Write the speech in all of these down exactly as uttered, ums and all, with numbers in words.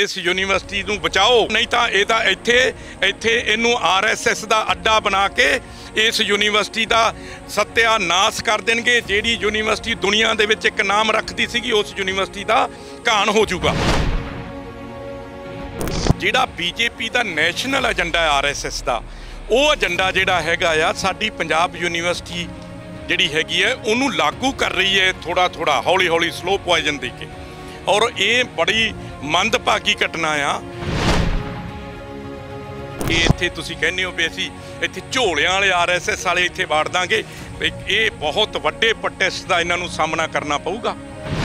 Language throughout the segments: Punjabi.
इस यूनिवर्सिटी नूं बचाओ, नहीं तो ये तो इत्थे इत्थे इनू आर एस एस का अड्डा बना के इस यूनिवर्सिटी का सत्यानाश कर देंगे। जिहड़ी यूनिवर्सिटी दुनिया दे विच एक नाम रखती सीगी उस यूनिवर्सिटी का घाण हो जाऊगा। जिहड़ा बीजेपी का नैशनल एजेंडा है आर एस एस का, वो एजेंडा जिहड़ा हैगा आ साडी पंजाब यूनिवर्सिटी जिहड़ी हैगी है उन्होंने लागू कर रही है, थोड़ा थोड़ा हौली हौली स्लो पॉइजन दे के। और ये बड़ी मंदभागी घटना आ कि इत्थे तुसीं कहने हो भी असीं इत्थे झोलियां वाले आर एस एस वाले इत्थे वाड़ दांगे। ये बहुत वड्डे प्रोटेस्ट का इन्हां नूं सामना करना पऊगा।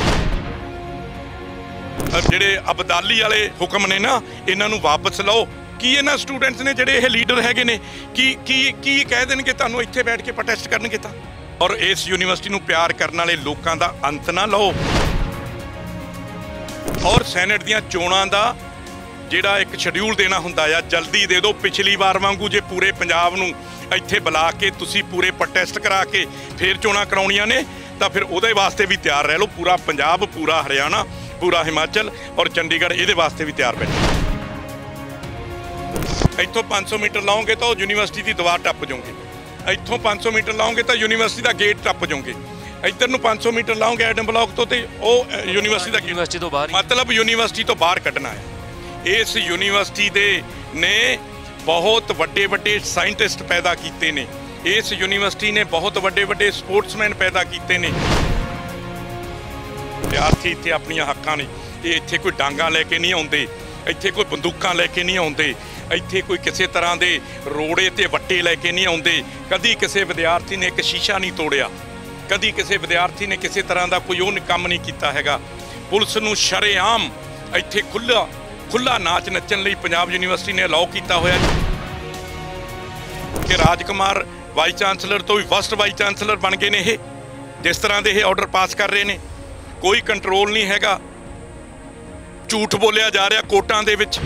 जिहड़े अबदाली वाले हुक्म ने ना, इन्हां नूं वापस लो। की इन्हां स्टूडेंट्स ने जिहड़े ये लीडर हैगे ने की की की कह देणगे तुहानूं इत्थे बैठ के प्रोटेस्ट करनगे तां? और इस यूनिवर्सिटी नूं प्यार करने वाले लोगों का अंत ना लो। और सैनेट दीयां चोणां दा जिहड़ा एक शेड्यूल देना हुंदा आ जल्दी दे दो। पिछली बार वांगू जे पूरे पंजाब नूं इत्थे बुला के तुसीं पूरे प्रोटेस्ट करा के फिर चोणां कराउणीਆਂ ने तां फिर उहदे वास्ते भी तैयार रह लो। पूरा पंजाब, पूरा हरियाणा, पूरा हिमाचल और चंडीगढ़ इहदे वास्ते भी तैयार बैठे। इत्थों पाँच सौ मीटर लाओगे तो यूनिवर्सिटी की दीवार टप जाओगे। इत्थों पाँच सौ मीटर लाओगे तो यूनिवर्सिटी का गेट टप जाओगे। इधर नूं पाँच सौ मीटर लाओगे एडम ब्लॉक तो यूनिवर्सिटी का यूनिवर्सिटी तो बाहर, मतलब यूनिवर्सिटी तो बाहर कढ़ना है। इस यूनिवर्सिटी दे ने बहुत वड्डे वड्डे साइंटिस्ट पैदा किए ने। इस यूनिवर्सिटी ने बहुत वड्डे वड्डे स्पोर्ट्समैन पैदा किए ने। विद्यार्थी इत्थे अपनी हक्कां ने, ये इत्थे कोई डांगा लैके नहीं आउंदे, इत्थे कोई बंदूकां लैके नहीं आउंदे, इत्थे कोई किसी तरह के रोड़े ते वट्टे लैके नहीं आउंदे। कदी किसी विद्यार्थी ने एक शीशा नहीं तोड़िया, कदी किसी विद्यार्थी ने किसी तरह का कोई वो काम नहीं किया हैगा। पुलिस नूं शरेआम इत्थे खुला खुला नाच नचन लई पंजाब यूनिवर्सिटी ने अलाउ किया होया कि राजकुमार वाइस चांसलर तो भी फस्ट वाइस चांसलर बन गए ने। ये जिस तरह के ये ऑर्डर पास कर रहे हैं, कोई कंट्रोल नहीं हैगा। झूठ बोलिया जा रहा कोर्टां दे विच।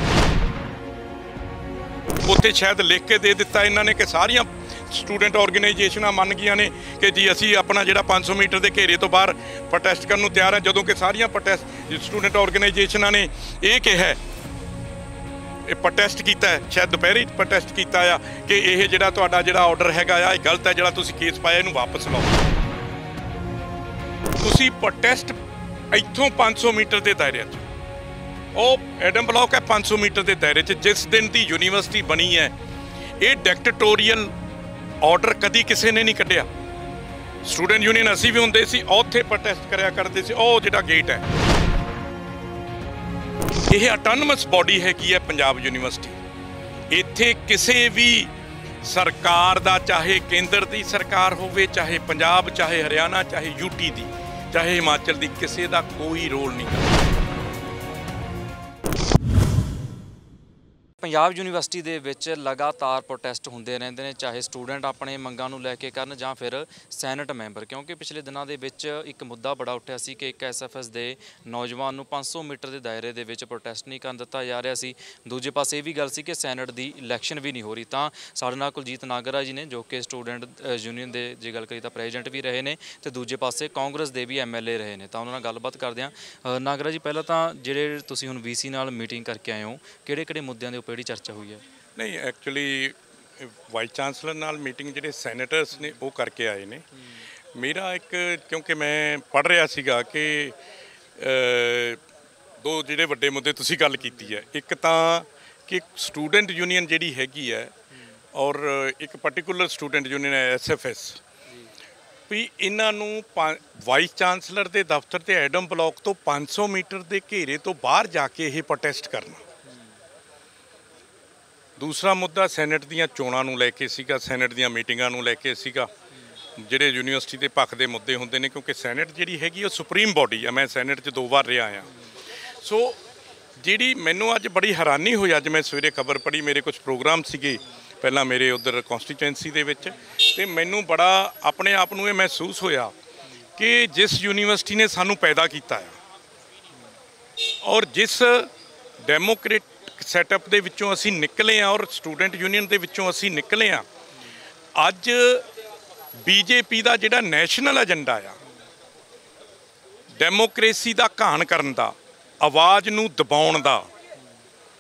उत्थे शायद लिख के दे दिता इन्होंने कि सारिया स्टूडेंट ऑर्गेनाइजेशन मन गई ने कि जी असी अपना जो पाँच सौ मीटर के घेरे तो बाहर प्रोटेस्ट करने तैयार है, जदों कि सारिया प्रोटेस्ट स्टूडेंट ऑर्गेनाइजेशन ने यह कहा है, प्रोटेस्ट किया है, शायद दोपहर प्रोटेस्ट किया कि यह जो तुहाडा ऑर्डर हैगा आ गलत है, जो केस पाया इनू वापस लो। तुसी प्रोटेस्ट इत्थों पाँच सौ मीटर के दायरे ਉਹ एडम ब्लॉक है पाँच सौ मीटर के दायरे च। जिस दिन की यूनिवर्सिटी बनी है ये डिक्टेटोरीअल ऑर्डर कभी किसी ने नहीं कढ़िया। स्टूडेंट यूनियन असी भी होंदे सी, उत्थे प्रोटेस्ट करया करते सी। ਉਹ ਜਿਹੜਾ गेट है ये ऑटोनमस बॉडी हैगी है पंजाब यूनिवर्सिटी। इत्थे किसी भी सरकार दा, चाहे केंद्र की सरकार होवे, चाहे पंजाब, चाहे हरियाणा, चाहे यूटी दी, चाहे हिमाचल की, किसी का कोई रोल नहीं। पंजाब यूनिवर्सिटी दे विच लगातार प्रोटेस्ट होंदे रहिंदे ने, चाहे स्टूडेंट अपने मंगां नूं लैके करन जां फिर सैनेट मैंबर। क्योंकि पिछले दिनों के विच एक मुद्दा बड़ा उठिया सी कि एक एस एफ एस के नौजवान नूं पाँच सौ मीटर के दायरे दे विच प्रोटेस्ट नहीं करन दिता जा रहा सी। दूजे पासे ये भी गल सी कि सैनेट की इलैक्शन भी नहीं हो रही। तां साडे नाल कुलजीत नागरा जी ने जो कि स्टूडेंट यूनियन के जे गल करी तां प्रेजिडेंट भी रहे ने, ते दूजे पासे कांग्रेस के भी एम एल ए रहे ने। तां उन्हां नाल गलबात करदे हां। नागरा जी, पहला तां जिहड़े तुसीं हुण वी सी नाल मीटिंग करके आए हो, किहड़े-किहड़े मुद्दिआं दे उपर जिहड़ी चर्चा हुई है? नहीं, एक्चुअली वाइस चांसलर नाल मीटिंग जिहड़े सैनेटर्स ने वो करके आए ने। मेरा एक, क्योंकि मैं पढ़ रहा सीगा कि दो जिहड़े वड्डे मुद्दे तुसीं गल कीती है, एक तां कि स्टूडेंट यूनियन जिहड़ी हैगी है और एक पर्टिकुलर स्टूडेंट यूनियन है एस एफ एस, भी इन्हां नूं वाइस चांसलर के दफ्तर ते एडम ब्लॉक तो पाँच सौ मीटर के घेरे तो बाहर जाके ये प्रोटेस्ट करना। दूसरा मुद्दा सैनेट दीयां चोणां नूं लैके सीगा, सैनेट दीयां मीटिंगां नूं लैके सीगा, जिहड़े यूनिवर्सिटी के पक्ष के मुद्दे होंदे ने। क्योंकि सैनेट जिहड़ी हैगी वो सुप्रीम बॉडी है। मैं सैनेट च दो बार रहा हाँ। सो जिहड़ी मैनूं अज बड़ी हैरानी हुई, अज मैं सवेरे खबर पढ़ी, मेरे कुछ प्रोग्राम सीगे पहला मेरे उधर कॉन्स्टिट्यूएंसी दे विच, ते मैनूं बड़ा अपने आप नूं ये महसूस होया कि जिस यूनिवर्सिटी ने सानूं पैदा किया है और जिस डेमोक्रेट सैटअप दे विचों असी निकले हैं और स्टूडेंट यूनियन दे विचों असी निकले हैं, अज बीजेपी का जिहड़ा नैशनल एजेंडा आ डेमोक्रेसी का घाण करन दा, आवाज़ नूं दबाउण दा,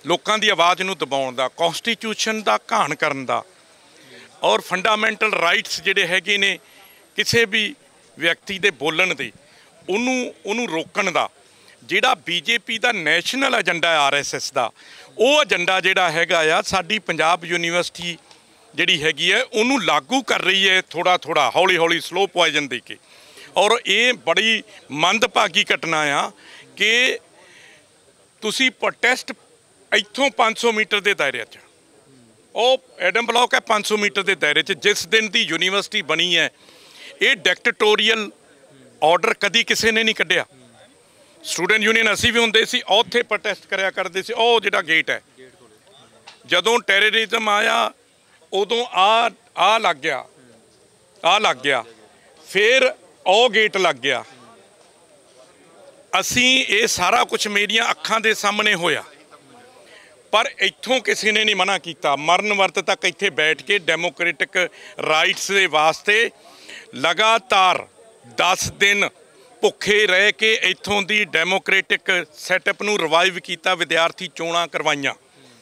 ਲੋਕਾਂ ਦੀ ਆਵਾਜ਼ ਨੂੰ ਦਬਾਉਣ ਦਾ, ਕੌਂਸਟੀਟਿਊਸ਼ਨ ਦਾ ਘਾਣ ਕਰਨ ਦਾ ਔਰ ਫੰਡਾਮੈਂਟਲ ਰਾਈਟਸ ਜਿਹੜੇ ਹੈਗੇ ਨੇ ਕਿਸੇ ਵੀ ਵਿਅਕਤੀ ਦੇ ਬੋਲਣ ਦੇ ਉਹਨੂੰ ਉਹਨੂੰ ਰੋਕਣ ਦਾ ਜਿਹੜਾ ਬੀਜੇਪੀ ਦਾ national agenda R S S ਦਾ, ਉਹ ਏਜੰਡਾ ਜਿਹੜਾ ਹੈਗਾ ਆ ਸਾਡੀ ਪੰਜਾਬ ਯੂਨੀਵਰਸਿਟੀ ਜਿਹੜੀ ਹੈਗੀ ਹੈ ਉਹਨੂੰ ਲਾਗੂ ਕਰ ਰਹੀ ਹੈ ਥੋੜ੍ਹਾ ਥੋੜ੍ਹਾ ਹੌਲੀ ਹੌਲੀ ਸਲੋ ਪੋਇਜ਼ਨ ਦੇ ਕੇ। ਔਰ ਇਹ ਬੜੀ ਮੰਦਭਾਗੀ ਘਟਨਾ ਆ ਕਿ ਤੁਸੀਂ ਪ੍ਰੋਟੈਸਟ ਇੱਥੋਂ ਪੰਜ ਸੌ ਮੀਟਰ ਦੇ ਦਾਇਰੇ 'ਚ, ਉਹ ਐਡਮ ਬਲਾਕ ਹੈ ਪੰਜ ਸੌ ਮੀਟਰ ਦੇ ਦਾਇਰੇ 'ਚ, ਜਿਸ ਦਿਨ ਦੀ ਯੂਨੀਵਰਸਿਟੀ ਬਣੀ ਹੈ ਇਹ ਡਿਕਟੇਟੋਰੀਅਲ ਆਰਡਰ ਕਦੀ ਕਿਸੇ ਨੇ ਨਹੀਂ ਕੱਢਿਆ। ਸਟੂਡੈਂਟ ਯੂਨੀਅਨ ਅਸੀਂ ਵੀ ਹੁੰਦੇ ਸੀ, ਉੱਥੇ ਪ੍ਰੋਟੈਸਟ ਕਰਿਆ ਕਰਦੇ ਸੀ। ਉਹ ਜਿਹੜਾ ਗੇਟ ਹੈ, ਜਦੋਂ ਟੈਰਰਿਜ਼ਮ ਆਇਆ ਉਦੋਂ ਆ ਆ ਲੱਗ ਗਿਆ, ਆ ਲੱਗ ਗਿਆ, ਫਿਰ ਉਹ ਗੇਟ ਲੱਗ ਗਿਆ। ਅਸੀਂ ਇਹ ਸਾਰਾ ਕੁਝ ਮੇਰੀਆਂ ਅੱਖਾਂ ਦੇ ਸਾਹਮਣੇ ਹੋਇਆ, ਪਰ ਇੱਥੋਂ ਕਿਸੇ ਨੇ ਨਹੀਂ ਮਨਾ ਕੀਤਾ। ਮਰਨ ਵਰਤ ਤੱਕ ਇੱਥੇ ਬੈਠ ਕੇ ਡੈਮੋਕ੍ਰੈਟਿਕ ਰਾਈਟਸ ਦੇ ਵਾਸਤੇ ਲਗਾਤਾਰ ਦਸ ਦਿਨ ਭੁੱਖੇ ਰਹਿ ਕੇ ਇੱਥੋਂ ਦੀ ਡੈਮੋਕ੍ਰੈਟਿਕ ਸੈਟਅਪ ਨੂੰ ਰਿਵਾਈਵ ਕੀਤਾ, ਵਿਦਿਆਰਥੀ ਚੋਣਾਂ ਕਰਵਾਈਆਂ।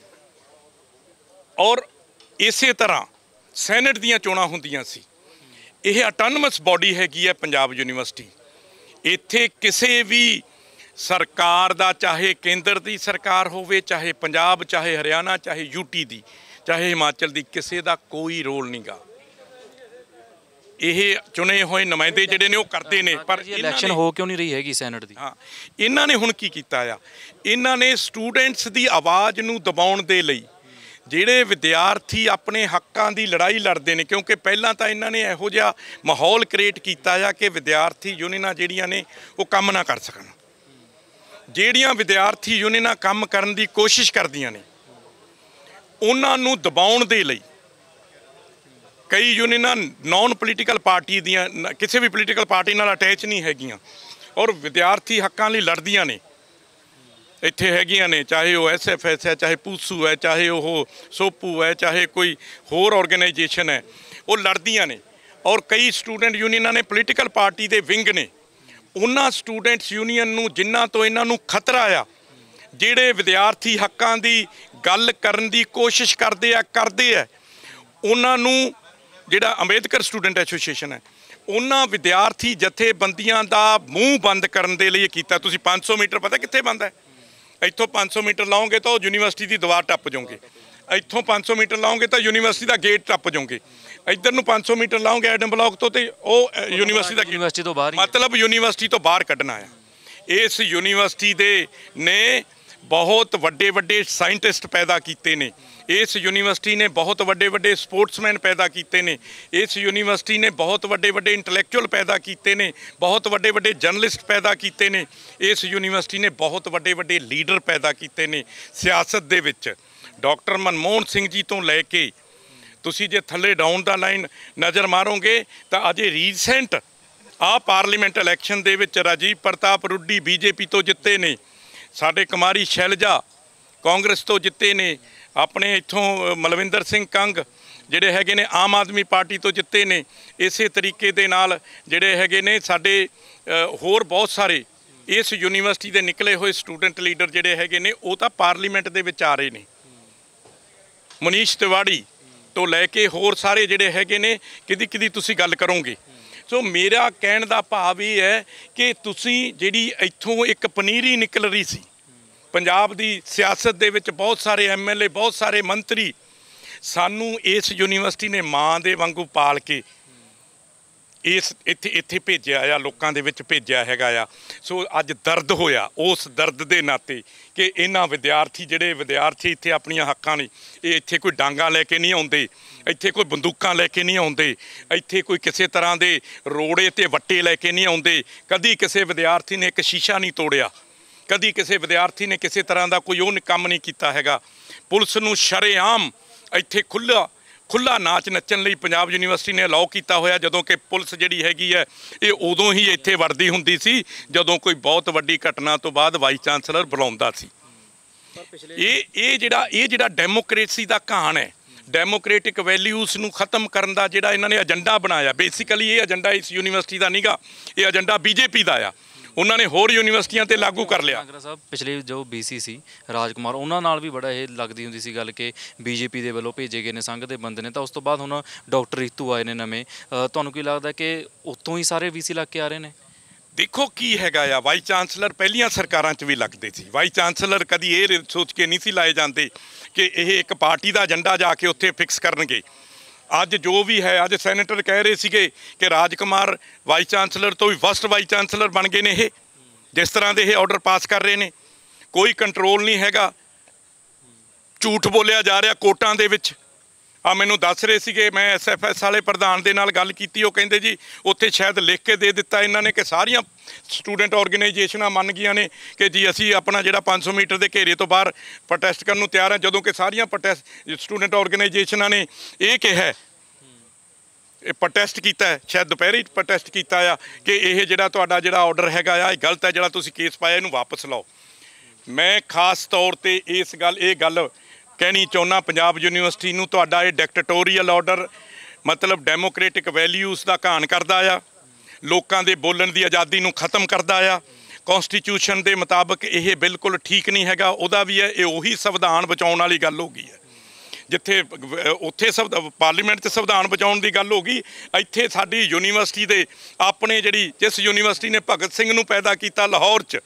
ਔਰ ਇਸੇ ਤਰ੍ਹਾਂ ਸੈਨੇਟ ਦੀਆਂ ਚੋਣਾਂ ਹੁੰਦੀਆਂ ਸੀ। ਇਹ ਆਟੋਨਮਸ ਬਾਡੀ ਹੈਗੀ ਹੈ ਪੰਜਾਬ ਯੂਨੀਵਰਸਿਟੀ। ਇੱਥੇ ਕਿਸੇ ਵੀ ਸਰਕਾਰ ਦਾ, ਚਾਹੇ ਕੇਂਦਰ ਦੀ ਸਰਕਾਰ ਹੋਵੇ, ਚਾਹੇ ਪੰਜਾਬ, ਚਾਹੇ ਹਰਿਆਣਾ, ਚਾਹੇ ਯੂਟੀ ਦੀ, ਚਾਹੇ ਹਿਮਾਚਲ ਦੀ, ਕਿਸੇ ਦਾ ਕੋਈ ਰੋਲ ਨਹੀਂ ਗਾ। ਇਹ ਚੁਣੇ ਹੋਏ ਨੁਮਾਇੰਦੇ ਜਿਹੜੇ ਨੇ ਉਹ ਕਰਦੇ ਨੇ। ਪਰ ਇਲੈਕਸ਼ਨ ਹੋ ਕਿਉਂ ਨਹੀਂ ਰਹੀ ਹੈਗੀ ਸੈਨੇਟ ਦੀ? ਹਾਂ, ਇਹਨਾਂ ਨੇ ਹੁਣ ਕੀ ਕੀਤਾ ਆ, ਇਹਨਾਂ ਨੇ ਸਟੂਡੈਂਟਸ ਦੀ ਆਵਾਜ਼ ਨੂੰ ਦਬਾਉਣ ਦੇ ਲਈ ਜਿਹੜੇ ਵਿਦਿਆਰਥੀ ਆਪਣੇ ਹੱਕਾਂ ਦੀ ਲੜਾਈ ਲੜਦੇ ਨੇ, ਕਿਉਂਕਿ ਪਹਿਲਾਂ ਤਾਂ ਇਹਨਾਂ ਨੇ ਇਹੋ ਜਿਹਾ ਮਾਹੌਲ ਕ੍ਰੀਏਟ ਕੀਤਾ ਆ ਕਿ ਵਿਦਿਆਰਥੀ ਯੂਨੀਅਨਾਂ ਜਿਹੜੀਆਂ ਨੇ ਉਹ ਕੰਮ ਨਾ ਕਰ ਸਕਣ। ਜਿਹੜੀਆਂ ਵਿਦਿਆਰਥੀ ਯੂਨੀਅਨਾਂ ਕੰਮ ਕਰਨ ਦੀ ਕੋਸ਼ਿਸ਼ ਕਰਦੀਆਂ ਨੇ ਉਹਨਾਂ ਨੂੰ ਦਬਾਉਣ ਦੇ ਲਈ ਕਈ ਯੂਨੀਅਨਾਂ ਨੌਨ ਪੋਲੀਟੀਕਲ ਪਾਰਟੀ ਦੀਆਂ, ਕਿਸੇ ਵੀ ਪੋਲੀਟੀਕਲ ਪਾਰਟੀ ਨਾਲ ਅਟੈਚ ਨਹੀਂ ਹੈਗੀਆਂ ਔਰ ਵਿਦਿਆਰਥੀ ਹੱਕਾਂ ਲਈ ਲੜਦੀਆਂ ਨੇ। ਇੱਥੇ ਹੈਗੀਆਂ ਨੇ, ਚਾਹੇ ਉਹ ਐਸ ਐਫ ਐਸ ਹੈ, ਚਾਹੇ ਪੂਸੂ ਹੈ, ਚਾਹੇ ਉਹ ਸੋਪੂ ਹੈ, ਚਾਹੇ ਕੋਈ ਹੋਰ ਆਰਗੇਨਾਈਜੇਸ਼ਨ ਹੈ, ਉਹ ਲੜਦੀਆਂ ਨੇ। ਔਰ ਕਈ ਸਟੂਡੈਂਟ ਯੂਨੀਅਨਾਂ ਨੇ ਪੋਲੀਟੀਕਲ ਪਾਰਟੀ ਦੇ ਵਿੰਗ ਨੇ। ਉਹਨਾਂ ਸਟੂਡੈਂਟਸ ਯੂਨੀਅਨ ਨੂੰ ਜਿਨ੍ਹਾਂ ਤੋਂ ਇਹਨਾਂ ਨੂੰ ਖਤਰਾ ਆ, ਜਿਹੜੇ ਵਿਦਿਆਰਥੀ ਹੱਕਾਂ ਦੀ ਗੱਲ ਕਰਨ ਦੀ ਕੋਸ਼ਿਸ਼ ਕਰਦੇ ਆ ਕਰਦੇ ਆ ਉਹਨਾਂ ਨੂੰ ਜਿਹੜਾ ਅੰਬੇਦਕਰ ਸਟੂਡੈਂਟ ਐਸੋਸੀਏਸ਼ਨ ਹੈ, ਉਹਨਾਂ ਵਿਦਿਆਰਥੀ ਜਥੇਬੰਦੀਆਂ ਦਾ ਮੂੰਹ ਬੰਦ ਕਰਨ ਦੇ ਲਈ ਕੀਤਾ। ਤੁਸੀਂ ਪੰਜ ਸੌ ਮੀਟਰ ਪਤਾ ਕਿੱਥੇ ਬੰਦ ਹੈ? ਇੱਥੋਂ ਪੰਜ ਸੌ ਮੀਟਰ ਲਾਓਗੇ ਤਾਂ ਉਹ ਯੂਨੀਵਰਸਿਟੀ ਦੀ ਦੀਵਾਰ ਟੱਪ ਜਾਓਗੇ। ਇੱਥੋਂ ਪੰਜ ਸੌ ਮੀਟਰ ਲਾਓਗੇ ਤਾਂ ਯੂਨੀਵਰਸਿਟੀ ਦਾ ਗੇਟ ਟੱਪ ਜਾਓਗੇ। ਇੱਧਰ ਨੂੰ ਪੰਜ ਸੌ ਮੀਟਰ ਲਾਓਗੇ ਐਡਮ ਬਲਾਕ ਤੋਂ ਤੇ ਉਹ ਯੂਨੀਵਰਸਿਟੀ ਦਾ ਯੂਨੀਵਰਸਿਟੀ ਤੋਂ ਬਾਹਰ, ਮਤਲਬ ਯੂਨੀਵਰਸਿਟੀ ਤੋਂ ਬਾਹਰ ਕੱਢਣਾ ਆ। ਇਸ ਯੂਨੀਵਰਸਿਟੀ ਦੇ ਨੇ ਬਹੁਤ ਵੱਡੇ ਵੱਡੇ ਸਾਇੰਟਿਸਟ ਪੈਦਾ ਕੀਤੇ ਨੇ। ਇਸ ਯੂਨੀਵਰਸਿਟੀ ਨੇ ਬਹੁਤ ਵੱਡੇ ਵੱਡੇ ਸਪੋਰਟਸਮੈਨ ਪੈਦਾ ਕੀਤੇ ਨੇ। ਇਸ ਯੂਨੀਵਰਸਿਟੀ ਨੇ ਬਹੁਤ ਵੱਡੇ ਵੱਡੇ ਇੰਟੈਲੈਕਚੁਅਲ ਪੈਦਾ ਕੀਤੇ ਨੇ, ਬਹੁਤ ਵੱਡੇ ਵੱਡੇ ਜਰਨਲਿਸਟ ਪੈਦਾ ਕੀਤੇ ਨੇ। ਇਸ ਯੂਨੀਵਰਸਿਟੀ ਨੇ ਬਹੁਤ ਵੱਡੇ ਵੱਡੇ ਲੀਡਰ ਪੈਦਾ ਕੀਤੇ ਨੇ ਸਿਆਸਤ ਦੇ ਵਿੱਚ। ਡਾਕਟਰ ਮਨਮੋਹਨ ਸਿੰਘ ਜੀ ਤੋਂ ਲੈ ਕੇ ਤੁਸੀਂ ਜੇ ਥੱਲੇ ਡਾਊਨ ਦਾ ਲਾਈਨ ਨਜ਼ਰ ਮਾਰੋਗੇ ਤਾਂ ਅਜੇ ਰੀਸੈਂਟ ਆ ਪਾਰਲੀਮੈਂਟ ਇਲੈਕਸ਼ਨ ਦੇ ਵਿੱਚ ਰਾਜੀਵ ਪ੍ਰਤਾਪ ਰੁੱਡੀ ਬੀਜੇਪੀ ਤੋਂ ਜਿੱਤੇ ਨੇ, ਸਾਡੇ ਕੁਮਾਰੀ ਸ਼ੈਲਜਾ ਕਾਂਗਰਸ ਤੋਂ ਜਿੱਤੇ ਨੇ, ਆਪਣੇ ਇੱਥੋਂ ਮਲਵਿੰਦਰ ਸਿੰਘ ਕੰਗ ਜਿਹੜੇ ਹੈਗੇ ਨੇ ਆਮ ਆਦਮੀ ਪਾਰਟੀ ਤੋਂ ਜਿੱਤੇ ਨੇ। ਇਸੇ ਤਰੀਕੇ ਦੇ ਨਾਲ ਜਿਹੜੇ ਹੈਗੇ ਨੇ ਸਾਡੇ ਹੋਰ ਬਹੁਤ ਸਾਰੇ ਇਸ ਯੂਨੀਵਰਸਿਟੀ ਦੇ ਨਿਕਲੇ ਹੋਏ ਸਟੂਡੈਂਟ ਲੀਡਰ ਜਿਹੜੇ ਹੈਗੇ ਨੇ ਉਹ ਤਾਂ ਪਾਰਲੀਮੈਂਟ ਦੇ ਵਿੱਚ ਆ ਰਹੇ ਨੇ। ਮਨੀਸ਼ ਤਿਵਾੜੀ ਤੋਂ ਲੈ ਕੇ ਹੋਰ ਸਾਰੇ ਜਿਹੜੇ ਹੈਗੇ ਨੇ, ਕਿਹਦੀ ਕਿਹਦੀ ਤੁਸੀਂ ਗੱਲ ਕਰੋਗੇ। ਸੋ ਮੇਰਾ ਕਹਿਣ ਦਾ ਭਾਵ ਇਹ ਹੈ ਕਿ ਤੁਸੀਂ ਜਿਹੜੀ ਇੱਥੋਂ ਇੱਕ ਪਨੀਰੀ ਨਿਕਲ ਰਹੀ ਸੀ ਪੰਜਾਬ ਦੀ ਸਿਆਸਤ ਦੇ ਵਿੱਚ, ਬਹੁਤ ਸਾਰੇ ਐਮ ਐਲ ਏ, ਬਹੁਤ ਸਾਰੇ ਮੰਤਰੀ, ਸਾਨੂੰ ਇਸ ਯੂਨੀਵਰਸਿਟੀ ਨੇ ਮਾਂ ਦੇ ਵਾਂਗੂ ਪਾਲ ਕੇ ਇਸ ਇੱਥੇ ਇੱਥੇ ਭੇਜਿਆ ਆ, ਲੋਕਾਂ ਦੇ ਵਿੱਚ ਭੇਜਿਆ ਹੈਗਾ ਆ। ਸੋ ਅੱਜ ਦਰਦ ਹੋਇਆ ਉਸ ਦਰਦ ਦੇ ਨਾਤੇ ਕਿ ਇਹਨਾਂ ਵਿਦਿਆਰਥੀ ਜਿਹੜੇ ਵਿਦਿਆਰਥੀ ਇੱਥੇ ਆਪਣੀਆਂ ਹੱਕਾਂ ਲਈ, ਇਹ ਇੱਥੇ ਕੋਈ ਡਾਂਗਾਂ ਲੈ ਕੇ ਨਹੀਂ ਆਉਂਦੇ, ਇੱਥੇ ਕੋਈ ਬੰਦੂਕਾਂ ਲੈ ਕੇ ਨਹੀਂ ਆਉਂਦੇ, ਇੱਥੇ ਕੋਈ ਕਿਸੇ ਤਰ੍ਹਾਂ ਦੇ ਰੋੜੇ ਤੇ ਵੱਟੇ ਲੈ ਕੇ ਨਹੀਂ ਆਉਂਦੇ। ਕਦੀ ਕਿਸੇ ਵਿਦਿਆਰਥੀ ਨੇ ਇੱਕ ਸ਼ੀਸ਼ਾ ਨਹੀਂ ਤੋੜਿਆ, ਕਦੀ ਕਿਸੇ ਵਿਦਿਆਰਥੀ ਨੇ ਕਿਸੇ ਤਰ੍ਹਾਂ ਦਾ ਕੋਈ ਉਹ ਕੰਮ ਨਹੀਂ ਕੀਤਾ ਹੈਗਾ। ਪੁਲਿਸ ਨੂੰ ਸ਼ਰੇਆਮ ਇੱਥੇ ਖੁੱਲ੍ਹਾ ਖੁੱਲ੍ਹਾ ਨਾਚ ਨੱਚਣ ਲਈ ਪੰਜਾਬ ਯੂਨੀਵਰਸਿਟੀ ਨੇ ਅਲਾਓ ਕੀਤਾ ਹੋਇਆ, ਜਦੋਂ ਕਿ ਪੁਲਿਸ ਜਿਹੜੀ ਹੈਗੀ ਹੈ ਇਹ ਉਦੋਂ ਹੀ ਇੱਥੇ ਵਰਦੀ ਹੁੰਦੀ ਸੀ ਜਦੋਂ ਕੋਈ ਬਹੁਤ ਵੱਡੀ ਘਟਨਾ ਤੋਂ ਬਾਅਦ ਵਾਈਸ ਚਾਂਸਲਰ ਬੁਲਾਉਂਦਾ ਸੀ। ਇਹ ਇਹ ਜਿਹੜਾ ਇਹ ਜਿਹੜਾ ਡੈਮੋਕ੍ਰੇਸੀ ਦਾ ਕਹਾਣ ਹੈ, ਡੈਮੋਕ੍ਰੈਟਿਕ ਵੈਲਿਊਜ਼ ਨੂੰ ਖਤਮ ਕਰਨ ਦਾ ਜਿਹੜਾ ਇਹਨਾਂ ਨੇ ਏਜੰਡਾ ਬਣਾਇਆ, ਬੇਸਿਕਲੀ ਇਹ ਏਜੰਡਾ ਇਸ ਯੂਨੀਵਰਸਿਟੀ ਦਾ ਨੀਗਾ, ਇਹ ਏਜੰਡਾ ਬੀਜੇਪੀ ਦਾ ਆ। ਉਹਨਾਂ ਨੇ ਹੋਰ ਯੂਨੀਵਰਸਿਟੀਆਂ ਤੇ ਲਾਗੂ ਕਰ ਲਿਆ। ਕਾਂਗਰਸ ਸਾਹਿਬ ਪਿਛਲੇ ਜੋ ਬੀਸੀ ਸੀ ਰਾਜ ਕੁਮਾਰ, ਉਹਨਾਂ ਨਾਲ ਵੀ ਬੜਾ ਇਹ ਲੱਗਦੀ ਹੁੰਦੀ ਸੀ ਗੱਲ ਕਿ ਬੀਜੇਪੀ ਦੇ ਵੱਲੋਂ ਭੇਜੇ ਗਏ ਨੇ ਸੰਘ ਦੇ ਬੰਦੇ ਨੇ, ਤਾਂ ਉਸ ਤੋਂ ਬਾਅਦ ਹੁਣ ਡਾਕਟਰ ਰੀਤੂ ਆਏ ਨੇ ਨਵੇਂ। ਤੁਹਾਨੂੰ ਕੀ ਲੱਗਦਾ ਕਿ ਉੱਤੋਂ ਹੀ ਸਾਰੇ ਵੀਸੀ ਲੱਗ ਕੇ ਆ ਰਹੇ ਨੇ? ਦੇਖੋ ਕੀ ਹੈਗਾ ਆ, ਵਾਈਸ ਚਾਂਸਲਰ ਪਹਿਲੀਆਂ ਸਰਕਾਰਾਂ 'ਚ ਵੀ ਲੱਗਦੇ ਸੀ। ਵਾਈਸ ਚਾਂਸਲਰ ਕਦੀ ਇਹ ਸੋਚ ਕੇ ਨਹੀਂ ਸੀ ਲਾਏ ਜਾਂਦੇ ਕਿ ਇਹ ਇੱਕ ਪਾਰਟੀ ਦਾ ਏਜੰਡਾ ਜਾ ਕੇ ਉੱਥੇ ਫਿਕਸ ਕਰਨਗੇ। ਅੱਜ ਜੋ ਵੀ ਹੈ, ਅੱਜ ਸੈਨੇਟਰ ਕਹਿ ਰਹੇ ਸੀਗੇ ਕਿ ਰਾਜ ਕੁਮਾਰ ਵਾਈਸ ਚਾਂਸਲਰ ਤੋਂ ਵੀ ਫਸਟ ਵਾਈਸ ਚਾਂਸਲਰ ਬਣ ਗਏ ਨੇ। ਇਹ ਜਿਸ ਤਰ੍ਹਾਂ ਦੇ ਇਹ ਆਰਡਰ ਪਾਸ ਕਰ ਰਹੇ ਨੇ, ਕੋਈ ਕੰਟਰੋਲ ਨਹੀਂ ਹੈਗਾ, ਝੂਠ ਬੋਲਿਆ ਜਾ ਰਿਹਾ ਕੋਰਟਾਂ ਦੇ ਵਿੱਚ। ਆ ਮੈਨੂੰ ਦੱਸ ਰਹੇ ਸੀਗੇ, ਮੈਂ ਐਸ ਐਫ ਐਸ ਵਾਲੇ ਪ੍ਰਧਾਨ ਦੇ ਨਾਲ ਗੱਲ ਕੀਤੀ, ਉਹ ਕਹਿੰਦੇ ਜੀ ਉੱਥੇ ਸ਼ਾਇਦ ਲਿਖ ਕੇ ਦੇ ਦਿੱਤਾ ਇਹਨਾਂ ਨੇ ਕਿ ਸਾਰੀਆਂ ਸਟੂਡੈਂਟ ਆਰਗੇਨਾਈਜੇਸ਼ਨਾਂ ਮੰਨ ਗਈਆਂ ਨੇ ਕਿ ਜੀ ਅਸੀਂ ਆਪਣਾ ਜਿਹੜਾ ਪੰਜ ਸੌ ਮੀਟਰ ਦੇ ਘੇਰੇ ਤੋਂ ਬਾਹਰ ਪ੍ਰੋਟੈਸਟ ਕਰਨ ਨੂੰ ਤਿਆਰ ਹਾਂ, ਜਦੋਂ ਕਿ ਸਾਰੀਆਂ ਪ੍ਰੋਟੈਸਟ ਸਟੂਡੈਂਟ ਆਰਗੇਨਾਈਜੇਸ਼ਨਾਂ ਨੇ ਇਹ ਕਿਹਾ, ਇਹ ਪ੍ਰੋਟੈਸਟ ਕੀਤਾ ਹੈ, ਸ਼ਾਇਦ ਦੁਪਹਿਰੇ ਪ੍ਰੋਟੈਸਟ ਕੀਤਾ ਆ ਕਿ ਇਹ ਜਿਹੜਾ ਤੁਹਾਡਾ ਜਿਹੜਾ ਆਰਡਰ ਹੈਗਾ ਆ ਇਹ ਗਲਤ ਹੈ, ਜਿਹੜਾ ਤੁਸੀਂ ਕੇਸ ਪਾਇਆ ਇਹਨੂੰ ਵਾਪਸ ਲਓ। ਮੈਂ ਖਾਸ ਤੌਰ ਤੇ ਇਸ ਗੱਲ ਇਹ ਗੱਲ ਕਹਿਣੀ ਚਾਹੁੰਦਾ ਪੰਜਾਬ ਯੂਨੀਵਰਸਿਟੀ ਨੂੰ, ਤੁਹਾਡਾ ਇਹ ਡਿਕਟੇਟੋਰੀਅਲ ਆਰਡਰ ਮਤਲਬ ਡੈਮੋਕ੍ਰੈਟਿਕ ਵੈਲਿਊਜ਼ ਦਾ ਘਾਣ ਕਰਦਾ ਆ, ਲੋਕਾਂ ਦੇ ਬੋਲਣ ਦੀ ਆਜ਼ਾਦੀ ਨੂੰ ਖਤਮ ਕਰਦਾ ਆ। ਕੌਂਸਟੀਟਿਊਸ਼ਨ ਦੇ ਮੁਤਾਬਕ ਇਹ ਬਿਲਕੁਲ ਠੀਕ ਨਹੀਂ ਹੈਗਾ। ਉਹਦਾ ਵੀ ਹੈ, ਇਹ ਉਹੀ ਸੰਵਿਧਾਨ ਬਚਾਉਣ ਵਾਲੀ ਗੱਲ ਹੋ ਗਈ ਹੈ। ਜਿੱਥੇ ਉੱਥੇ ਸਭ ਪਾਰਲੀਮੈਂਟ 'ਚ ਸੰਵਿਧਾਨ ਬਚਾਉਣ ਦੀ ਗੱਲ ਹੋ ਗਈ, ਇੱਥੇ ਸਾਡੀ ਯੂਨੀਵਰਸਿਟੀ ਦੇ ਆਪਣੇ ਜਿਹੜੀ ਜਿਸ ਯੂਨੀਵਰਸਿਟੀ ਨੇ ਭਗਤ ਸਿੰਘ ਨੂੰ ਪੈਦਾ ਕੀਤਾ ਲਾਹੌਰ 'ਚ,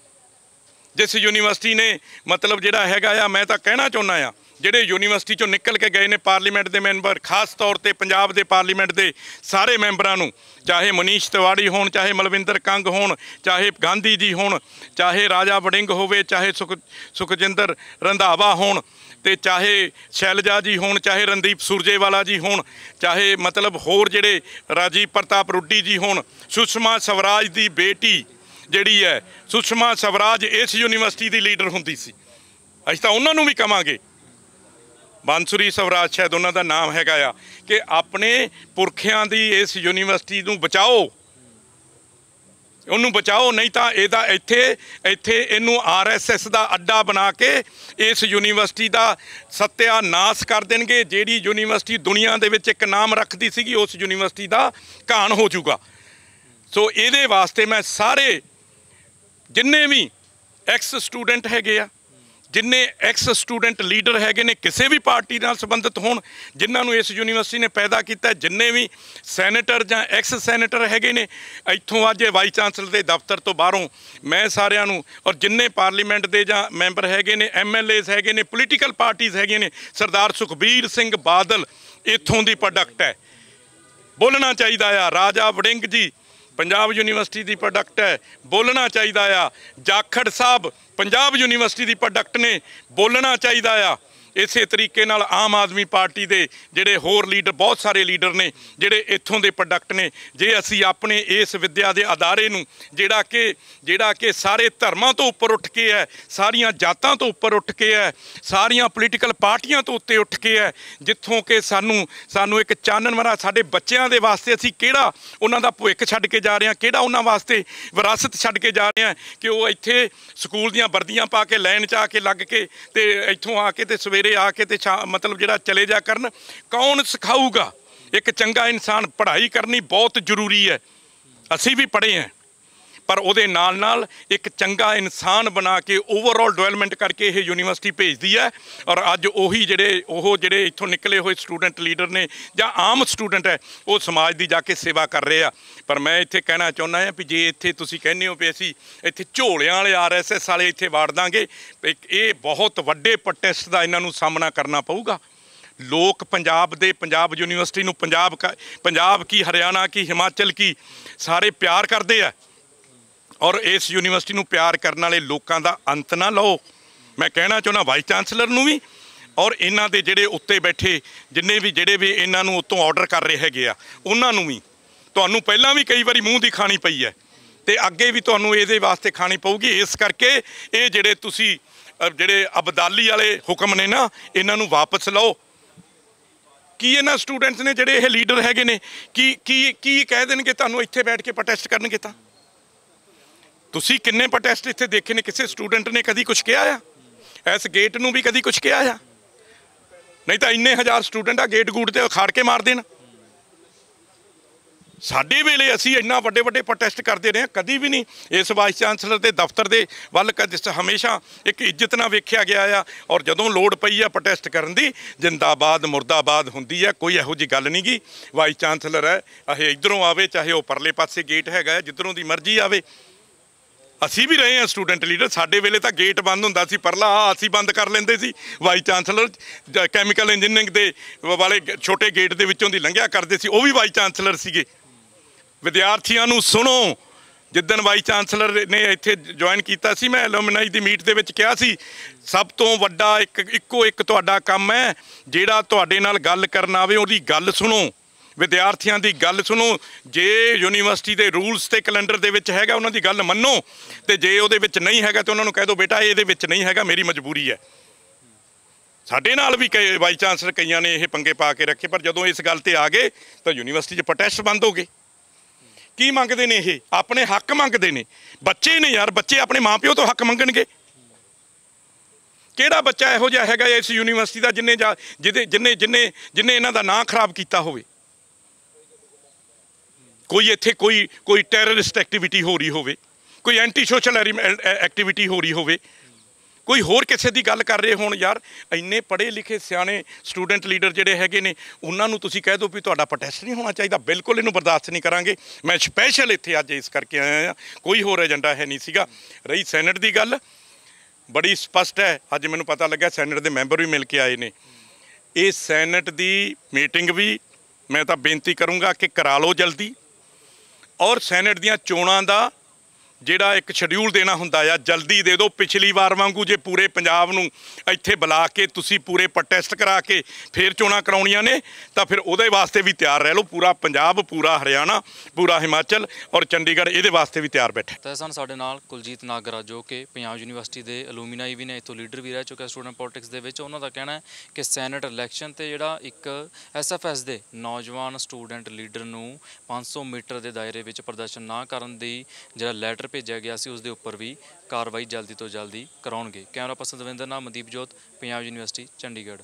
ਜਿਸ ਯੂਨੀਵਰਸਿਟੀ ਨੇ ਮਤਲਬ ਜਿਹੜਾ ਹੈਗਾ ਆ, ਮੈਂ ਤਾਂ ਕਹਿਣਾ ਚਾਹੁੰਦਾ ਆ ਜਿਹੜੇ ਯੂਨੀਵਰਸਿਟੀ 'ਚੋਂ ਨਿਕਲ ਕੇ ਗਏ ਨੇ ਪਾਰਲੀਮੈਂਟ ਦੇ ਮੈਂਬਰ, ਖਾਸ ਤੌਰ ਤੇ ਪੰਜਾਬ ਦੇ ਪਾਰਲੀਮੈਂਟ ਦੇ ਸਾਰੇ ਮੈਂਬਰਾਂ ਨੂੰ, ਚਾਹੇ ਮਨੀਸ਼ ਤਿਵਾੜੀ ਹੋਣ, ਚਾਹੇ ਮਲਵਿੰਦਰ ਕੰਗ ਹੋਣ, ਚਾਹੇ ਗਾਂਧੀ ਜੀ ਹੋਣ, ਚਾਹੇ ਰਾਜਾ ਵੜਿੰਗ ਹੋਵੇ, ਚਾਹੇ ਸੁਖ ਸੁਖਜਿੰਦਰ ਰੰਧਾਵਾ ਹੋਣ, ਤੇ ਚਾਹੇ ਸ਼ੈਲਜਾ ਜੀ ਹੋਣ, ਚਾਹੇ ਰਣਦੀਪ ਸੁਰਜੇਵਾਲਾ ਜੀ ਹੋਣ, ਚਾਹੇ ਮਤਲਬ ਹੋਰ ਜਿਹੜੇ ਰਾਜੀਵ ਪ੍ਰਤਾਪ ਰੁੱਡੀ ਜੀ ਹੋਣ, ਸੁਸ਼ਮਾ ਸਵਰਾਜ ਦੀ ਬੇਟੀ ਜਿਹੜੀ ਹੈ ਸੁਸ਼ਮਾ ਸਵਰਾਜ ਇਸ ਯੂਨੀਵਰਸਿਟੀ ਦੀ ਲੀਡਰ ਹੁੰਦੀ ਸੀ। ਅਸੀਂ ਤਾਂ ਉਹਨਾਂ ਨੂੰ ਵੀ ਕਵਾਂਗੇ, ਬਾਂਸੁਰੀ ਸਵਰਾਜ ਸ਼ਾਇਦ ਉਹਨਾਂ ਦਾ ਨਾਮ ਹੈਗਾ ਆ, ਕਿ ਆਪਣੇ ਪੁਰਖਿਆਂ ਦੀ ਇਸ ਯੂਨੀਵਰਸਿਟੀ ਨੂੰ ਬਚਾਓ, ਉਹਨੂੰ ਬਚਾਓ, ਨਹੀਂ ਤਾਂ ਇਹਦਾ ਇੱਥੇ ਇੱਥੇ ਇਹਨੂੰ ਆਰ ਐਸ ਐਸ ਦਾ ਅੱਡਾ ਬਣਾ ਕੇ ਇਸ ਯੂਨੀਵਰਸਿਟੀ ਦਾ ਸੱਤਿਆਨਾਸ਼ ਕਰ ਦੇਣਗੇ। ਜਿਹੜੀ ਯੂਨੀਵਰਸਿਟੀ ਦੁਨੀਆ ਦੇ ਵਿੱਚ ਇੱਕ ਨਾਮ ਰੱਖਦੀ ਸੀਗੀ, ਉਸ ਯੂਨੀਵਰਸਿਟੀ ਦਾ ਘਾਣ ਹੋ ਜਾਊਗਾ। ਸੋ ਇਹਦੇ ਵਾਸਤੇ ਮੈਂ ਸਾਰੇ ਜਿੰਨੇ ਵੀ ਐਕਸ ਸਟੂਡੈਂਟ ਹੈਗੇ ਆ, ਜਿੰਨੇ ਐਕਸ ਸਟੂਡੈਂਟ ਲੀਡਰ ਹੈਗੇ ਨੇ ਕਿਸੇ ਵੀ ਪਾਰਟੀ ਨਾਲ ਸੰਬੰਧਿਤ ਹੋਣ, ਜਿਨ੍ਹਾਂ ਨੂੰ ਇਸ ਯੂਨੀਵਰਸਿਟੀ ਨੇ ਪੈਦਾ ਕੀਤਾ, ਜਿੰਨੇ ਵੀ ਸੈਨੇਟਰ ਜਾਂ ਐਕਸ ਸੈਨੇਟਰ ਹੈਗੇ ਨੇ ਇੱਥੋਂ, ਅੱਜ ਵਾਈਸ ਚਾਂਸਲਰ ਦੇ ਦਫ਼ਤਰ ਤੋਂ ਬਾਹਰੋਂ, ਮੈਂ ਸਾਰਿਆਂ ਨੂੰ, ਔਰ ਜਿੰਨੇ ਪਾਰਲੀਮੈਂਟ ਦੇ ਜਾਂ ਮੈਂਬਰ ਹੈਗੇ ਨੇ, ਐਮ ਐਲ ਏਜ਼ ਹੈਗੇ ਨੇ, ਪੋਲੀਟੀਕਲ ਪਾਰਟੀਜ਼ ਹੈਗੇ ਨੇ, ਸਰਦਾਰ ਸੁਖਬੀਰ ਸਿੰਘ ਬਾਦਲ ਇੱਥੋਂ ਦੀ ਪ੍ਰੋਡਕਟ ਹੈ, ਬੋਲਣਾ ਚਾਹੀਦਾ ਆ। ਰਾਜਾ ਵੜਿੰਗ ਜੀ ਪੰਜਾਬ ਯੂਨੀਵਰਸਿਟੀ ਦੀ ਪ੍ਰੋਡਕਟ ਹੈ, ਬੋਲਣਾ ਚਾਹੀਦਾ ਆ। ਜਾਖੜ ਸਾਹਿਬ ਪੰਜਾਬ ਯੂਨੀਵਰਸਿਟੀ ਦੀ ਪ੍ਰੋਡਕਟ ਨੇ, ਬੋਲਣਾ ਚਾਹੀਦਾ ਆ। ਇਸੇ ਤਰੀਕੇ ਨਾਲ ਆਮ ਆਦਮੀ ਪਾਰਟੀ ਦੇ ਜਿਹੜੇ ਹੋਰ ਲੀਡਰ, ਬਹੁਤ ਸਾਰੇ ਲੀਡਰ ਨੇ ਜਿਹੜੇ ਇੱਥੋਂ ਦੇ ਪ੍ਰੋਡਕਟ ਨੇ। ਜੇ ਅਸੀਂ ਆਪਣੇ ਇਸ ਵਿੱਦਿਆ ਦੇ ਅਦਾਰੇ ਨੂੰ ਜਿਹੜਾ ਕਿ ਜਿਹੜਾ ਕਿ ਸਾਰੇ ਧਰਮਾਂ ਤੋਂ ਉੱਪਰ ਉੱਠ ਕੇ ਹੈ, ਸਾਰੀਆਂ ਜਾਤਾਂ ਤੋਂ ਉੱਪਰ ਉੱਠ ਕੇ ਹੈ, ਸਾਰੀਆਂ ਪੋਲੀਟੀਕਲ ਪਾਰਟੀਆਂ ਤੋਂ ਉੱਤੇ ਉੱਠ ਕੇ ਹੈ, ਜਿੱਥੋਂ ਕਿ ਸਾਨੂੰ ਸਾਨੂੰ ਇੱਕ ਚਾਨਣ ਮਰਾ ਸਾਡੇ ਬੱਚਿਆਂ ਦੇ ਵਾਸਤੇ ਅਸੀਂ ਕਿਹੜਾ ਉਹਨਾਂ ਦਾ ਭਵਿੱਖ ਛੱਡ ਕੇ ਜਾ ਰਹੇ ਹਾਂ, ਕਿਹੜਾ ਉਹਨਾਂ ਵਾਸਤੇ ਵਿਰਾਸਤ ਛੱਡ ਕੇ ਜਾ ਰਹੇ ਹਾਂ ਕਿ ਉਹ ਇੱਥੇ ਸਕੂਲ ਦੀਆਂ ਵਰਦੀਆਂ ਪਾ ਕੇ ਲਾਈਨ 'ਚ ਆ ਕੇ ਲੱਗ ਕੇ ਤੇ ਇੱਥੋਂ ਆ ਕੇ ਤੇ ਸਵੇਰੇ ਆ ਕੇ ਤੇ ਮਤਲਬ ਜਿਹੜਾ ਚਲੇ ਜਾ ਕਰਨ। ਕੌਣ ਸਿਖਾਊਗਾ? ਇੱਕ ਚੰਗਾ ਇਨਸਾਨ, ਪੜ੍ਹਾਈ ਕਰਨੀ ਬਹੁਤ ਜ਼ਰੂਰੀ ਹੈ, ਅਸੀਂ ਵੀ ਪੜ੍ਹੇ ਹਾਂ, ਪਰ ਉਹਦੇ ਨਾਲ ਨਾਲ ਇੱਕ ਚੰਗਾ ਇਨਸਾਨ ਬਣਾ ਕੇ ਓਵਰਆਲ ਡਿਵੈਲਪਮੈਂਟ ਕਰਕੇ ਇਹ ਯੂਨੀਵਰਸਿਟੀ ਭੇਜਦੀ ਹੈ। ਔਰ ਅੱਜ ਉਹੀ ਜਿਹੜੇ ਉਹ ਜਿਹੜੇ ਇੱਥੋਂ ਨਿਕਲੇ ਹੋਏ ਸਟੂਡੈਂਟ ਲੀਡਰ ਨੇ ਜਾਂ ਆਮ ਸਟੂਡੈਂਟ ਹੈ, ਉਹ ਸਮਾਜ ਦੀ ਜਾ ਕੇ ਸੇਵਾ ਕਰ ਰਹੇ ਆ। ਪਰ ਮੈਂ ਇੱਥੇ ਕਹਿਣਾ ਚਾਹੁੰਦਾ ਹਾਂ ਵੀ ਜੇ ਇੱਥੇ ਤੁਸੀਂ ਕਹਿੰਦੇ ਹੋ ਵੀ ਅਸੀਂ ਇੱਥੇ ਝੋਲਿਆਂ ਵਾਲੇ ਆਰ ਐਸ ਐਸ ਵਾਲੇ ਇੱਥੇ ਵਾੜ ਦਾਂਗੇ, ਇਹ ਬਹੁਤ ਵੱਡੇ ਪ੍ਰੋਟੈਸਟ ਦਾ ਇਹਨਾਂ ਨੂੰ ਸਾਹਮਣਾ ਕਰਨਾ ਪਊਗਾ। ਲੋਕ ਪੰਜਾਬ ਦੇ, ਪੰਜਾਬ ਯੂਨੀਵਰਸਿਟੀ ਨੂੰ, ਪੰਜਾਬ ਪੰਜਾਬ ਕੀ, ਹਰਿਆਣਾ ਕੀ, ਹਿਮਾਚਲ ਕੀ, ਸਾਰੇ ਪਿਆਰ ਕਰਦੇ ਆ। ਔਰ ਇਸ ਯੂਨੀਵਰਸਿਟੀ ਨੂੰ ਪਿਆਰ ਕਰਨ ਵਾਲੇ ਲੋਕਾਂ ਦਾ ਅੰਤ ਨਾ ਲਓ। ਮੈਂ ਕਹਿਣਾ ਚਾਹੁੰਦਾ ਵਾਈਸ ਚਾਂਸਲਰ ਨੂੰ ਵੀ, ਔਰ ਇਹਨਾਂ ਦੇ ਜਿਹੜੇ ਉੱਤੇ ਬੈਠੇ ਜਿੰਨੇ ਵੀ ਜਿਹੜੇ ਵੀ ਇਹਨਾਂ ਨੂੰ ਉੱਤੋਂ ਆਰਡਰ ਕਰ ਰਹੇ ਹੈਗੇ ਆ, ਉਹਨਾਂ ਨੂੰ ਵੀ, ਤੁਹਾਨੂੰ ਪਹਿਲਾਂ ਵੀ ਕਈ ਵਾਰੀ ਮੂੰਹ ਦੀ ਖਾਣੀ ਪਈ ਹੈ ਤੇ ਅੱਗੇ ਵੀ ਤੁਹਾਨੂੰ ਇਹਦੇ ਵਾਸਤੇ ਖਾਣੀ ਪਊਗੀ। ਇਸ ਕਰਕੇ ਇਹ ਜਿਹੜੇ ਤੁਸੀਂ ਜਿਹੜੇ ਅਬਦਾਲੀ ਵਾਲੇ ਹੁਕਮ ਨੇ ਨਾ, ਇਹਨਾਂ ਨੂੰ ਵਾਪਸ ਲਓ। ਕੀ ਇਹਨਾਂ ਸਟੂਡੈਂਟਸ ਨੇ ਜਿਹੜੇ ਇਹ ਲੀਡਰ ਹੈਗੇ ਨੇ ਕੀ ਕੀ ਕੀ ਕਹਿ ਦੇਣਗੇ ਤੁਹਾਨੂੰ ਇੱਥੇ ਬੈਠ ਕੇ ਪ੍ਰੋਟੈਸਟ ਕਰਨਗੇ? ਤਾਂ ਤੁਸੀਂ ਕਿੰਨੇ ਪ੍ਰੋਟੈਸਟ ਇੱਥੇ ਦੇਖੇ ਨੇ? ਕਿਸੇ ਸਟੂਡੈਂਟ ਨੇ ਕਦੀ ਕੁਝ ਕਿਹਾ ਆ? ਇਸ ਗੇਟ ਨੂੰ ਵੀ ਕਦੀ ਕੁਝ ਕਿਹਾ ਆ? ਨਹੀਂ ਤਾਂ ਇੰਨੇ ਹਜ਼ਾਰ ਸਟੂਡੈਂਟ ਆ, ਗੇਟ ਗੂਟ ਤੇ ਉਖਾੜ ਕੇ ਮਾਰ ਦੇਣ। ਸਾਡੇ ਵੇਲੇ ਅਸੀਂ ਇੰਨਾ ਵੱਡੇ ਵੱਡੇ ਪ੍ਰੋਟੈਸਟ ਕਰਦੇ ਰਹੇ ਹਾਂ, ਕਦੀ ਵੀ ਨਹੀਂ ਇਸ ਵਾਈਸ ਚਾਂਸਲਰ ਦੇ ਦਫ਼ਤਰ ਦੇ ਵੱਲ ਕਦੇ ਹਮੇਸ਼ਾ ਇੱਕ ਇੱਜ਼ਤ ਨਾਲ ਵੇਖਿਆ ਗਿਆ ਆ। ਔਰ ਜਦੋਂ ਲੋੜ ਪਈ ਆ ਪ੍ਰੋਟੈਸਟ ਕਰਨ ਦੀ, ਜਿੰਦਾਬਾਦ ਮੁਰਦਾਬਾਦ ਹੁੰਦੀ ਹੈ, ਕੋਈ ਇਹੋ ਜਿਹੀ ਗੱਲ ਨਹੀਂ ਗੀ। ਵਾਈਸ ਚਾਂਸਲਰ ਹੈ, ਇਹ ਇੱਧਰੋਂ ਆਵੇ ਚਾਹੇ ਉਹ ਪਰਲੇ ਪਾਸੇ ਗੇਟ ਹੈਗਾ, ਜਿੱਧਰੋਂ ਦੀ ਮਰਜ਼ੀ ਆਵੇ। ਅਸੀਂ ਵੀ ਰਹੇ ਹਾਂ ਸਟੂਡੈਂਟ ਲੀਡਰ, ਸਾਡੇ ਵੇਲੇ ਤਾਂ ਗੇਟ ਬੰਦ ਹੁੰਦਾ ਸੀ, ਪਰਲਾ ਆਹ ਅਸੀਂ ਬੰਦ ਕਰ ਲੈਂਦੇ ਸੀ। ਵਾਈਸ ਚਾਂਸਲਰ ਕੈਮੀਕਲ ਇੰਜੀਨੀਅਰਿੰਗ ਦੇ ਵਾਲੇ ਛੋਟੇ ਗੇਟ ਦੇ ਵਿੱਚੋਂ ਦੀ ਲੰਘਿਆ ਕਰਦੇ ਸੀ, ਉਹ ਵੀ ਵਾਈਸ ਚਾਂਸਲਰ ਸੀਗੇ। ਵਿਦਿਆਰਥੀਆਂ ਨੂੰ ਸੁਣੋ। ਜਿੱਦਣ ਵਾਈਸ ਚਾਂਸਲਰ ਨੇ ਇੱਥੇ ਜੁਆਇਨ ਕੀਤਾ ਸੀ, ਮੈਂ ਐਲੂਮਨਾਈ ਦੀ ਮੀਟ ਦੇ ਵਿੱਚ ਕਿਹਾ ਸੀ, ਸਭ ਤੋਂ ਵੱਡਾ ਇੱਕ ਇੱਕੋ ਇੱਕ ਤੁਹਾਡਾ ਕੰਮ ਹੈ, ਜਿਹੜਾ ਤੁਹਾਡੇ ਨਾਲ ਗੱਲ ਕਰਨ ਆਵੇ ਉਹਦੀ ਗੱਲ ਸੁਣੋ, ਵਿਦਿਆਰਥੀਆਂ ਦੀ ਗੱਲ ਸੁਣੋ। ਜੇ ਯੂਨੀਵਰਸਿਟੀ ਦੇ ਰੂਲਸ ਤੇ ਕੈਲੰਡਰ ਦੇ ਵਿੱਚ ਹੈਗਾ ਉਹਨਾਂ ਦੀ ਗੱਲ ਮੰਨੋ, ਤੇ ਜੇ ਉਹਦੇ ਵਿੱਚ ਨਹੀਂ ਹੈਗਾ ਤਾਂ ਉਹਨਾਂ ਨੂੰ ਕਹਿ ਦਿਓ ਬੇਟਾ ਇਹਦੇ ਵਿੱਚ ਨਹੀਂ ਹੈਗਾ, ਮੇਰੀ ਮਜਬੂਰੀ ਹੈ। ਸਾਡੇ ਨਾਲ ਵੀ ਕਈ ਵਾਈਸ ਚਾਂਸਲਰ ਕਈਆਂ ਨੇ ਇਹ ਪੰਗੇ ਪਾ ਕੇ ਰੱਖੇ, ਪਰ ਜਦੋਂ ਇਸ ਗੱਲ ਤੇ ਆ ਗਏ ਤਾਂ ਯੂਨੀਵਰਸਿਟੀ 'ਚ ਪ੍ਰੋਟੈਸਟ ਬੰਦ ਹੋ ਗਏ। ਕੀ ਮੰਗਦੇ ਨੇ ਇਹ? ਆਪਣੇ ਹੱਕ ਮੰਗਦੇ ਨੇ। ਬੱਚੇ ਨੇ ਯਾਰ, ਬੱਚੇ ਆਪਣੇ ਮਾਂ ਪਿਓ ਤੋਂ ਹੱਕ ਮੰਗਣਗੇ। ਕਿਹੜਾ ਬੱਚਾ ਇਹੋ ਜਿਹਾ ਹੈਗਾ ਇਸ ਯੂਨੀਵਰਸਿਟੀ ਦਾ ਜਿਹਨੇ ਜਾ ਜਿਹਦੇ ਜਿਹਨੇ ਜਿਹਨੇ ਜਿਹਨੇ ਇਹਨਾਂ ਦਾ ਨਾਂ ਖਰਾਬ ਕੀਤਾ ਹੋਵੇ? ਕੋਈ ਇੱਥੇ ਕੋਈ ਕੋਈ ਟੈਰਰਿਸਟ ਐਕਟੀਵਿਟੀ ਹੋ ਰਹੀ ਹੋਵੇ, ਕੋਈ ਐਂਟੀ ਸੋਸ਼ਲ ਐਕਟੀਵਿਟੀ ਹੋ ਰਹੀ ਹੋਵੇ, ਕੋਈ ਹੋਰ ਕਿਸੇ ਦੀ ਗੱਲ ਕਰ ਰਹੇ ਹੋਣ। ਯਾਰ ਇੰਨੇ ਪੜ੍ਹੇ ਲਿਖੇ ਸਿਆਣੇ ਸਟੂਡੈਂਟ ਲੀਡਰ ਜਿਹੜੇ ਹੈਗੇ ਨੇ, ਉਹਨਾਂ ਨੂੰ ਤੁਸੀਂ ਕਹਿ ਦਿਓ ਵੀ ਤੁਹਾਡਾ ਪ੍ਰੋਟੈਸਟ ਨਹੀਂ ਹੋਣਾ ਚਾਹੀਦਾ। ਬਿਲਕੁਲ ਇਹਨੂੰ ਬਰਦਾਸ਼ਤ ਨਹੀਂ ਕਰਾਂਗੇ। ਮੈਂ ਸਪੈਸ਼ਲ ਇੱਥੇ ਅੱਜ ਇਸ ਕਰਕੇ ਆਇਆ ਹਾਂ, ਕੋਈ ਹੋਰ ਏਜੰਡਾ ਹੈ ਨਹੀਂ ਸੀਗਾ। ਰਹੀ ਸੈਨੇਟ ਦੀ ਗੱਲ, ਬੜੀ ਸਪਸ਼ਟ ਹੈ। ਅੱਜ ਮੈਨੂੰ ਪਤਾ ਲੱਗਾ ਸੈਨੇਟ ਦੇ ਮੈਂਬਰ ਵੀ ਮਿਲ ਕੇ ਆਏ ਨੇ। ਇਹ ਸੈਨੇਟ ਦੀ ਮੀਟਿੰਗ ਵੀ ਮੈਂ ਤਾਂ ਬੇਨਤੀ ਕਰੂੰਗਾ ਕਿ ਕਰਾ ਲਓ ਜਲਦੀ, ਔਰ ਸੈਨੇਟ ਦੀਆਂ ਚੋਣਾਂ ਦਾ ਜਿਹੜਾ ਇੱਕ ਸ਼ਡਿਊਲ ਦੇਣਾ ਹੁੰਦਾ ਆ, ਜਲਦੀ ਦੇ ਦਿਓ। ਪਿਛਲੀ ਵਾਰ ਵਾਂਗੂ ਜੇ ਪੂਰੇ ਪੰਜਾਬ ਨੂੰ ਇੱਥੇ ਬੁਲਾ ਕੇ ਤੁਸੀਂ ਪੂਰੇ ਪ੍ਰੋਟੈਸਟ ਕਰਾ ਕੇ ਫਿਰ ਚੋਣਾਂ ਕਰਾਉਣੀਆਂ ਨੇ, ਤਾਂ ਫਿਰ ਉਹਦੇ ਵਾਸਤੇ ਵੀ ਤਿਆਰ ਰਹਿ ਲਓ। ਪੂਰਾ ਪੰਜਾਬ, ਪੂਰਾ ਹਰਿਆਣਾ, ਪੂਰਾ ਹਿਮਾਚਲ ਔਰ ਚੰਡੀਗੜ੍ਹ ਇਹਦੇ ਵਾਸਤੇ ਵੀ ਤਿਆਰ ਬੈਠੇ। ਤਾਂ ਸਨ ਸਾਡੇ ਨਾਲ ਕੁਲਜੀਤ ਨਾਗਰਾ, ਜੋ ਕਿ ਪੰਜਾਬ ਯੂਨੀਵਰਸਿਟੀ ਦੇ ਅਲੂਮੀਨਾਈ ਵੀ ਨੇ, ਇੱਥੋਂ ਲੀਡਰ ਵੀ ਰਹਿ ਚੁੱਕੇ ਸਟੂਡੈਂਟ ਪੋਲਿਟਿਕਸ ਦੇ ਵਿੱਚ। ਉਹਨਾਂ ਦਾ ਕਹਿਣਾ ਹੈ ਕਿ ਸੈਨੇਟ ਇਲੈਕਸ਼ਨ ਤੇ ਜਿਹੜਾ ਇੱਕ ਐਸ ਐਫ ਐਸ ਦੇ ਨੌਜਵਾਨ ਸਟੂਡੈਂਟ ਲੀਡਰ ਨੂੰ ਪੰਜ ਸੌ ਮੀਟਰ ਦੇ ਦਾਇਰੇ ਵਿੱਚ ਪ੍ਰਦਰਸ਼ਨ ਨਾ ਕਰਨ ਦੀ ਜਿਹੜਾ ਲੈਟਰ ਭੇਜਿਆ ਗਿਆ ਸੀ, ਉਸ ਦੇ ਉੱਪਰ ਵੀ ਕਾਰਵਾਈ ਜਲਦੀ ਤੋਂ ਜਲਦੀ ਕਰਾਉਣਗੇ। ਕੈਮਰਾ ਪਰਸਨ ਦਵਿੰਦਰ ਨਾਲ ਮਨਦੀਪ ਜੋਤ, ਪੰਜਾਬ ਯੂਨੀਵਰਸਿਟੀ ਚੰਡੀਗੜ੍ਹ।